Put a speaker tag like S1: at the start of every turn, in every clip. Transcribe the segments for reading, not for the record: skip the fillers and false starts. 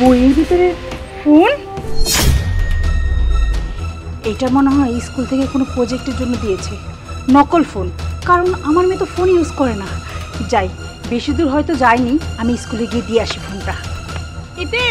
S1: বইয়ের ভিতরে ফোন? এটা মনে হয় স্কুল থেকে কোনো প্রজেক্টের জন্য দিয়েছে, নকল ফোন। কারণ আমার মেয়ে তো ফোন ইউজ করে না। যাই, বেশি দূর হয়তো যায়নি, আমি স্কুলে গিয়ে দিয়ে আসি ফোনটা। এতে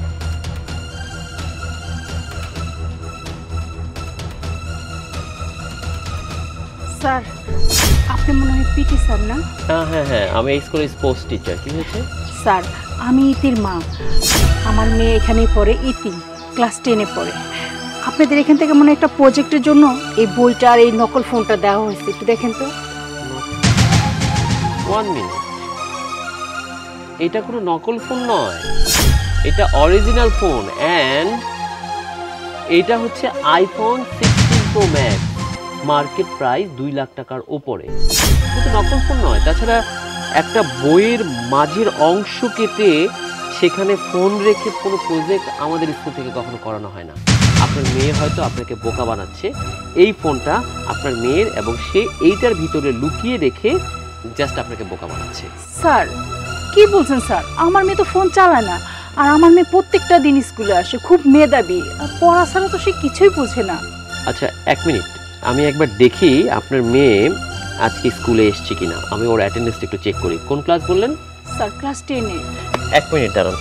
S1: স্যার, আপনি মনে হয় পিটি স্যার না?
S2: হ্যাঁ হ্যাঁ, আমি এই স্কুলের স্পোর্টস টিচার। কি হয়েছে?
S1: স্যার, আমি ইতির মা। আমার মেয়ে এখানেই পড়ে, ইতি ক্লাস 10-এ পড়ে। আপনাদের এখান থেকে মনে একটা প্রজেক্টের জন্য এই বইটা আর এই নকল ফোনটা দেওয়া হয়েছে, একটু দেখেন তো।
S2: 1 মিনিট, এটা কোনো নকল ফোন নয়, এটা অরিজিনাল ফোন। অ্যান্ড এটা হচ্ছে iPhone 16 pro max, market price 2 lakh টাকার ওপরে। কিন্তু নকল ফোন নয়। তাছাড়া একটা বইয়ের মাঝের অংশ কেটে সেখানে ফোন রেখে কোনো প্রজেক্ট আমাদের স্কুল থেকে কখনো করানো হয় না। আপনার মেয়ে হয়তো আপনাকে বোকা বানাচ্ছে। এই ফোনটা আপনার মেয়ের, এবং সে এইটার ভিতরে লুকিয়ে রেখে জাস্ট আপনাকে বোকা বানাচ্ছে।
S1: স্যার কি বলছেন স্যার? আমার মেয়ে তো ফোন চালায় না, আর আমার মেয়ে প্রত্যেকটা দিন স্কুলে আসে, খুব মেধাবী, পড়া ছাড়া তো সে কিছুই বোঝে না।
S2: আচ্ছা 1 মিনিট, আমি একবার দেখি আপনার মেয়ে আজকে স্কুলে এসছে কিনা। আমি ওর অ্যাটেন্ডেন্সটা একটু চেক করি। কোন ক্লাস বললেন?
S1: Sir class 10-এ।
S2: 1 মিনিট দাঁড়ান।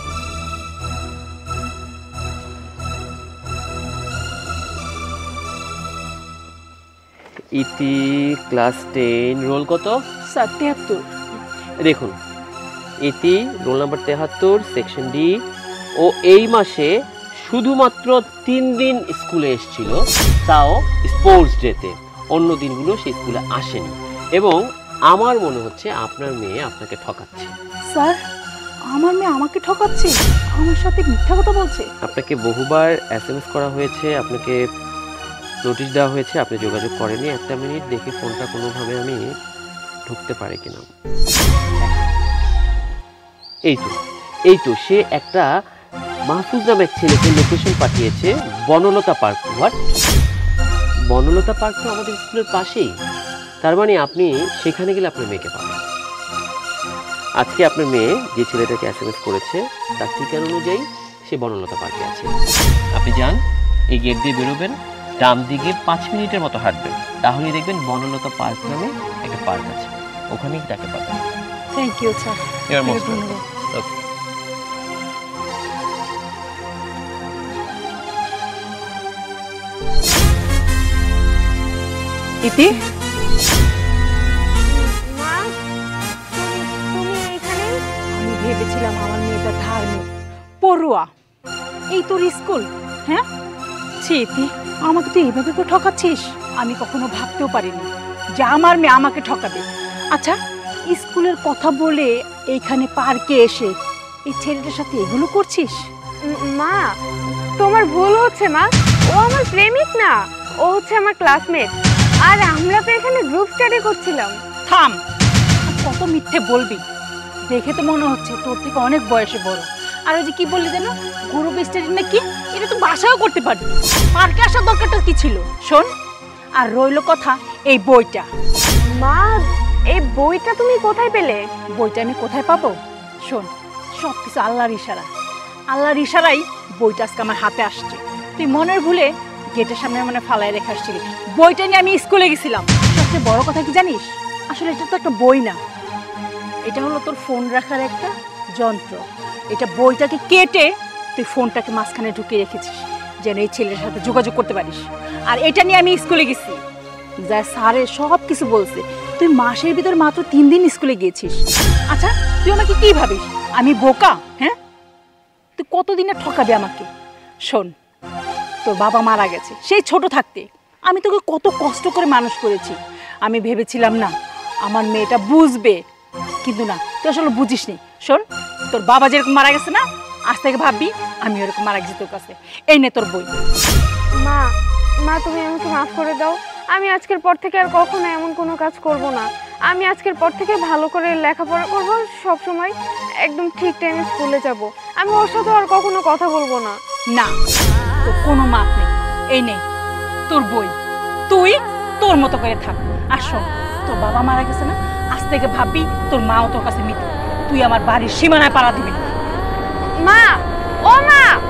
S2: ইতি ক্লাস 10, রোল কত?
S1: স্যার 73।
S2: দেখুন, Iti roll number 73, section D. ও এই মাসে শুধুমাত্র 3 দিন স্কুলে এসেছিল, তাও স্পোর্টস ডেতে। অন্য দিনগুলো সে স্কুলে আসেনি। এবং আমার মনে হচ্ছে আপনার মেয়ে আপনাকে ঠকাচ্ছে।
S1: স্যার, আমার মেয়ে আমাকে ঠকাচ্ছে? আমার সাথে মিথ্যা কথা বলছে?
S2: আপনাকে বহুবার এসএমএস করা হয়েছে, আপনাকে নোটিশ দেওয়া হয়েছে, আপনি যোগাযোগ করেননি। 1 মিনিট দেখি ফোনটা কোনোভাবে আমি ঢুকতে পারি কিনা। এই তো সে একটা মাহফুজ নামে এক ছেলেকে লোকেশন পাঠিয়েছে, Banalata park. What? Banalata park তো আমাদের স্কুলের পাশেই। তার মানে আপনি সেখানে গেলে আপনার মেয়েকে পাবেন। আজকে আপনার মেয়ে যে ছেলেটাকে এসএমএস করেছে তার ঠিকানা অনুযায়ী সে বনলতা পার্কে আছে। আপনি যান, এই গেট দিয়ে বেরোবেন, ডান দিকে 5 মিনিটের মতো হাঁটবেন, তাহলেই দেখবেন বনলতা পার্ক নামে একটা পার্ক আছে, ওখানেই তাকে পাবেন।
S1: Thank you sir.
S2: Your most welcome. Okay.
S1: Iti,
S3: মা, তুমি এখানে?
S1: আমি ভেবেছিলাম আমার মেয়েটা ধার্মিক, পড়ুয়া, এই তোর স্কুল। হ্যাঁ ছি ইতি, আমাকে তুই এইভাবে করে ঠকাচ্ছিস? আমি কখনো ভাবতেও পারিনি যে আমার মেয়ে আমাকে ঠকাবে। আচ্ছা, স্কুলের কথা বলে এইখানে পার্কে এসে এই ছেলেটার সাথে এগুলো করছিস?
S3: মা, তোমার ভুল হচ্ছে মা। ও আমার প্রেমিক না, ও হচ্ছে আমার ক্লাসমেট। আর আমরা তো এখানে গ্রুপ স্টাডি করছিলাম।
S1: থাম, কত মিথ্যে বলবি? দেখে তো মনে হচ্ছে তোর থেকে অনেক বয়সে বড়। আর ওই যে কি বললি যেন, গ্রুপ স্টাডি না কি, এটা তো বাসাও করতে পারবি। পার্কে আসার দরকারটা কি ছিল? শোন, আর রইলো কথা এই বইটা।
S3: মা, এই বইটা তুমি কোথায় পেলে?
S1: বইটা আমি কোথায় পাবো? শোন, সব কিছু আল্লাহর ইশারা। আল্লাহর ইশারাই বইটা আজকে আমার হাতে আসছে। তুই মনের ভুলে গেটের সামনে মানে ফালায় রেখে আসছিলি। বইটা নিয়ে আমি স্কুলে গেছিলাম। সবচেয়ে বড় কথা কি জানিস? আসলে এটা তো একটা বই না, এটা হলো তোর ফোন রাখার একটা যন্ত্র। এটা বইটাকে কেটে তুই ফোনটাকে মাঝখানে ঢুকিয়ে রেখেছিস যেন এই ছেলের সাথে যোগাযোগ করতে পারিস। আর এটা নিয়ে আমি স্কুলে গেছি, যা স্যারে সব কিছু বলছে। তুই মাসের ভিতর মাত্র 3 দিন স্কুলে গিয়েছিস। আচ্ছা, তুই আমাকে কি ভাবিস আমি বোকা? হ্যাঁ, তুই কতদিনে ঠকাবি আমাকে? শোন, তোর বাবা মারা গেছে সেই ছোট থাকতে। আমি তোকে কত কষ্ট করে মানুষ করেছি। আমি ভেবেছিলাম না আমার মেয়েটা বুঝবে, কিন্তু না, তুই আসলে বুঝিস নি। শোন, তোর বাবা যেরকম মারা গেছে না, আজ থেকে ভাববি আমি ওরকম মারা গেছি তোর কাছে। এই নে তোর বই।
S3: মা, মা তুমি আমাকে মাফ করে দাও। আমি আজকের পর থেকে আর কখনো এমন কোনো কাজ করব না। আমি আজকের পর থেকে ভালো করে লেখাপড়া করব, সব সময় একদম ঠিক টাইমে স্কুলে যাব। আমি ওর সাথে আর কখনো কথা বলবো না।
S1: না, তোর কোনো মাপ নেই। এই নে তোর বই, তুই তোর মতো করে থাক। আর শোন, তোর বাবা মারা গেছে না, আজ থেকে ভাববি তোর মাও তোর কাছে মৃত। তুই আমার বাড়ির সীমানায় পাড়া দিবি।
S3: মা, ও মা